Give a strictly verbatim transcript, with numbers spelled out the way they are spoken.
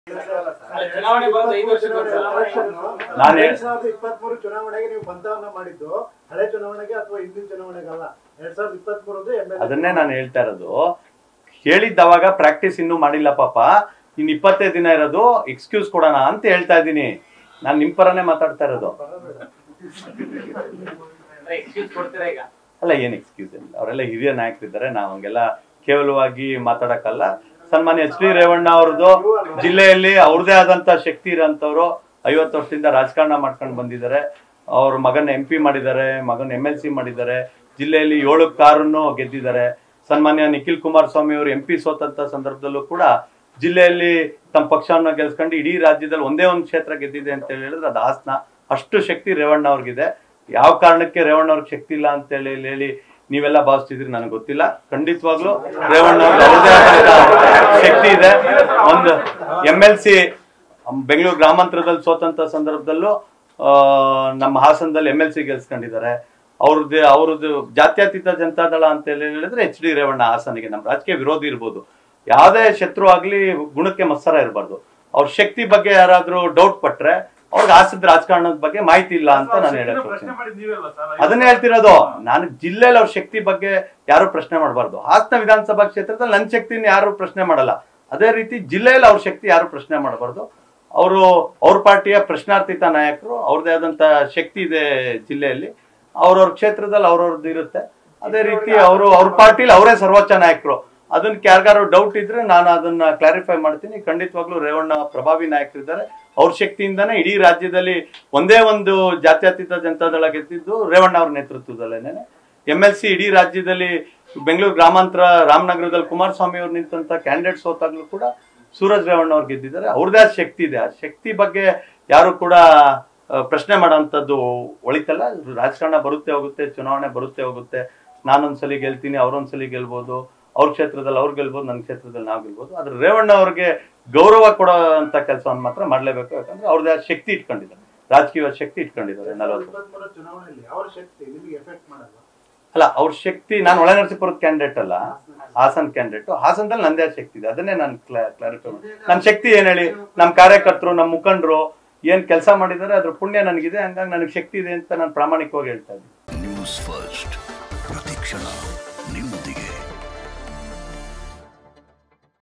ಚುನಾವಣೆ ಬರೋದು ಐದು ವರ್ಷ ನಾನು ಎರಡ್ ಸಾವಿರದ ಇಪ್ಪತ್ತ್ ಮೂರು ಚುನಾವಣೆಗೆ ನೀವು ಬಂಧವನ್ನ ಮಾಡಿದ್ದು ಹಳೆ ಚುನಾವಣೆಗೆ ಅಥವಾ ಹಿಂದಿನ ಚುನಾವಣೆಗಲ್ಲ, ಎರಡ್ ಸಾವಿರದ ಇಪ್ಪತ್ತ್ ಮೂರದ್ದು. ಅದನ್ನೇ ನಾನು ಹೇಳ್ತಾ ಇರೋದು. ಹೇಳಿದ್ದವಾಗ ಪ್ರಾಕ್ಟೀಸ್ ಇನ್ನೂ ಮಾಡಿಲ್ಲ ಪಾಪ, ಇನ್ ಇಪ್ಪತ್ತೈದು ದಿನ ಇರೋದು, ಎಕ್ಸ್ಕ್ಯೂಸ್ ಕೊಡೋಣ ಅಂತ ಹೇಳ್ತಾ ಇದ್ದೀನಿ. ನಾನು ನಿಮ್ ಪರನೇ ಮಾತಾಡ್ತಾ ಇರೋದು. ಅಲ್ಲ, ಏನ್ ಎಕ್ಸ್ಕ್ಯೂಸ್ ಇಲ್ಲ, ಅವರೆಲ್ಲ ಹಿರಿಯ ನಾಯಕರಿದ್ದಾರೆ, ನಾವು ಹಂಗೆಲ್ಲ ಕೇವಲವಾಗಿ ಮಾತಾಡಕ್ಕಲ್ಲ. ಸನ್ಮಾನ್ಯ ಎಚ್ ಡಿ ರೇವಣ್ಣ ಅವ್ರದ್ದು ಜಿಲ್ಲೆಯಲ್ಲಿ ಅವ್ರದೇ ಆದಂತ ಶಕ್ತಿ ಇರೋಂಥವ್ರು, ಐವತ್ತು ವರ್ಷದಿಂದ ರಾಜಕಾರಣ ಮಾಡ್ಕೊಂಡು ಬಂದಿದ್ದಾರೆ. ಅವ್ರ ಮಗನ ಎಂ ಪಿ ಮಾಡಿದ್ದಾರೆ, ಮಗನ ಎಂ ಎಲ್ ಸಿ ಮಾಡಿದ್ದಾರೆ, ಜಿಲ್ಲೆಯಲ್ಲಿ ಏಳು ಕಾರನ್ನು ಗೆದ್ದಿದ್ದಾರೆ. ಸನ್ಮಾನ್ಯ ನಿಖಿಲ್ ಕುಮಾರಸ್ವಾಮಿ ಅವರು ಎಂ ಪಿ ಸೋತಂತ ಸಂದರ್ಭದಲ್ಲೂ ಕೂಡ ಜಿಲ್ಲೆಯಲ್ಲಿ ತಮ್ಮ ಪಕ್ಷವನ್ನು ಗೆಲ್ಸ್ಕೊಂಡು ಇಡೀ ರಾಜ್ಯದಲ್ಲಿ ಒಂದೇ ಒಂದು ಕ್ಷೇತ್ರ ಗೆದ್ದಿದೆ ಅಂತ ಹೇಳಿದ್ರೆ ಅದು ಹಾಸನ. ಅಷ್ಟು ಶಕ್ತಿ ರೇವಣ್ಣ ಅವ್ರಿಗಿದೆ. ಯಾವ ಕಾರಣಕ್ಕೆ ರೇವಣ್ಣ ಅವ್ರಿಗೆ ಶಕ್ತಿ ಇಲ್ಲ ಅಂತ ಹೇಳಿ ಹೇಳಿ ನೀವೆಲ್ಲ ಭಾವಿಸ್ತಿದ್ರಿ ನನಗೆ ಗೊತ್ತಿಲ್ಲ. ಖಂಡಿತವಾಗ್ಲೂ ರೇವಣ್ಣ ಅವ್ರಿಗೆ ಅವ್ರದೇ ಆದಂತ ಶಕ್ತಿ ಇದೆ. ಒಂದು ಎಂ ಎಲ್ ಸಿ ಬೆಂಗಳೂರು ಗ್ರಾಮಾಂತರದಲ್ಲಿ ಸೋತಂತ ಸಂದರ್ಭದಲ್ಲೂ ನಮ್ಮ ಹಾಸನದಲ್ಲಿ ಎಂ ಎಲ್ ಸಿ ಗೆಲ್ಸ್ಕೊಂಡಿದ್ದಾರೆ. ಅವ್ರದ್ದು ಅವ್ರದ್ದು ಜಾತ್ಯತೀತ ಜನತಾದಳ ಅಂತ ಹೇಳಿ ಹೇಳಿದ್ರೆ ಎಚ್ ಡಿ ರೇವಣ್ಣ ಹಾಸನಿಗೆ. ನಮ್ಮ ರಾಜಕೀಯ ವಿರೋಧಿ ಇರ್ಬೋದು, ಯಾವುದೇ ಶತ್ರು ಆಗ್ಲಿ ಗುಣಕ್ಕೆ ಮತ್ಸರ ಇರಬಾರ್ದು. ಅವ್ರ ಶಕ್ತಿ ಬಗ್ಗೆ ಯಾರಾದ್ರೂ ಡೌಟ್ ಪಟ್ರೆ ಅವ್ರಿಗೆ ಹಾಸದ ರಾಜಕಾರಣದ ಬಗ್ಗೆ ಮಾಹಿತಿ ಇಲ್ಲ ಅಂತ ನಾನು ಹೇಳಕ್ ಹೋಗ್ತೀನಿ. ಅದನ್ನೇ ಹೇಳ್ತಿರೋದು ನಾನು. ಜಿಲ್ಲೆಯಲ್ಲಿ ಅವ್ರ ಶಕ್ತಿ ಬಗ್ಗೆ ಯಾರು ಪ್ರಶ್ನೆ ಮಾಡಬಾರ್ದು. ಹಾಸನ ವಿಧಾನಸಭಾ ಕ್ಷೇತ್ರದಲ್ಲಿ ನನ್ನ ಶಕ್ತಿನ ಯಾರು ಪ್ರಶ್ನೆ ಮಾಡಲ್ಲ. ಅದೇ ರೀತಿ ಜಿಲ್ಲೆಯಲ್ಲಿ ಅವ್ರ ಶಕ್ತಿ ಯಾರು ಪ್ರಶ್ನೆ ಮಾಡಬಾರ್ದು. ಅವರು ಅವ್ರ ಪಾರ್ಟಿಯ ಪ್ರಶ್ನಾರ್ಥಿತ ನಾಯಕರು, ಅವ್ರದೇ ಆದಂತ ಶಕ್ತಿ ಇದೆ ಜಿಲ್ಲೆಯಲ್ಲಿ. ಅವ್ರವ್ರ ಕ್ಷೇತ್ರದಲ್ಲಿ ಅವ್ರವ್ರದ್ದು ಇರುತ್ತೆ. ಅದೇ ರೀತಿ ಅವರು ಅವ್ರ ಪಾರ್ಟಿಲಿ ಅವರೇ ಸರ್ವೋಚ್ಚ ನಾಯಕರು. ಅದನ್ನ ಯಾರಿಗಾರು ಡೌಟ್ ಇದ್ರೆ ನಾನು ಅದನ್ನ ಕ್ಲಾರಿಫೈ ಮಾಡ್ತೀನಿ. ಖಂಡಿತವಾಗ್ಲೂ ರೇವಣ್ಣ ಪ್ರಭಾವಿ ನಾಯಕರಿದ್ದಾರೆ. ಅವ್ರ ಶಕ್ತಿಯಿಂದಾನೇ ಇಡೀ ರಾಜ್ಯದಲ್ಲಿ ಒಂದೇ ಒಂದು ಜಾತ್ಯತೀತ ಜನತಾದಳ ಗೆದ್ದಿದ್ದು ರೇವಣ್ಣ ಅವ್ರ ನೇತೃತ್ವದಲ್ಲೇನೆ. ಎಂ ಎಲ್ ಸಿ ಇಡೀ ರಾಜ್ಯದಲ್ಲಿ ಬೆಂಗಳೂರು ಗ್ರಾಮಾಂತರ ರಾಮನಗರದಲ್ಲಿ ಕುಮಾರಸ್ವಾಮಿ ಅವ್ರು ನಿಂತಂತ ಕ್ಯಾಂಡಿಡೇಟ್ ಸೋತಾಗ್ಲೂ ಕೂಡ ಸೂರಜ್ ರೇವಣ್ಣ ಅವ್ರು ಗೆದ್ದಿದ್ದಾರೆ. ಅವ್ರದೇ ಆದ ಶಕ್ತಿ ಇದೆ. ಆ ಶಕ್ತಿ ಬಗ್ಗೆ ಯಾರು ಕೂಡ ಪ್ರಶ್ನೆ ಮಾಡೋಂಥದ್ದು ಒಳಿತಲ್ಲ. ರಾಜಕಾರಣ ಬರುತ್ತೆ ಹೋಗುತ್ತೆ, ಚುನಾವಣೆ ಬರುತ್ತೆ ಹೋಗುತ್ತೆ. ನಾನೊಂದ್ಸಲಿ ಗೆಲ್ತೀನಿ, ಅವ್ರೊಂದ್ಸಲಿ ಗೆಲ್ಬೋದು, ಅವ್ರ ಕ್ಷೇತ್ರದಲ್ಲಿ ಅವ್ರು ಗೆಲ್ಬೋದು, ನನ್ನ ಕ್ಷೇತ್ರದಲ್ಲಿ ನಾವು ಗೆಲ್ಬೋದು. ಆದ್ರೆ ರೇವಣ್ಣ ಅವ್ರಿಗೆ ಗೌರವ ಕೊಡೋ ಅಂತ ಕೆಲಸವನ್ನು ಮಾತ್ರ ಮಾಡ್ಲೇಬೇಕು. ಯಾಕಂದ್ರೆ ಅವ್ರದೇ ಶಕ್ತಿ ಇಟ್ಕೊಂಡಿದ್ದಾರೆ, ರಾಜಕೀಯ ಶಕ್ತಿ ಇಟ್ಕೊಂಡಿದ್ದಾರೆ. ನಲವತ್ತು ಅಲ್ಲ, ಅವ್ರ ಶಕ್ತಿ, ನಾನು ಒಳನರಸೀಪುರದ ಕ್ಯಾಂಡಿಡೇಟ್ ಅಲ್ಲ, ಹಾಸನ್ ಕ್ಯಾಂಡಿಡೇಟ್. ಹಾಸನದಲ್ಲಿ ನಂದೇ ಶಕ್ತಿ ಇದೆ. ಅದನ್ನೇ ನಾನು ಕ್ಲಾರಿಫೈ ಮಾಡಿ. ನನ್ನ ಶಕ್ತಿ ಏನ್ ಹೇಳಿ, ನಮ್ಮ ಕಾರ್ಯಕರ್ತರು, ನಮ್ಮ ಮುಖಂಡರು ಏನ್ ಕೆಲಸ ಮಾಡಿದ್ದಾರೆ ಅದ್ರ ಪುಣ್ಯ ನನಗಿದೆ. ಹಂಗಾಗಿ ನನಗೆ ಶಕ್ತಿ ಇದೆ ಅಂತ ನಾನು ಪ್ರಾಮಾಣಿಕವಾಗಿ ಹೇಳ್ತಾ ಇದ್ದೀನಿ. News first.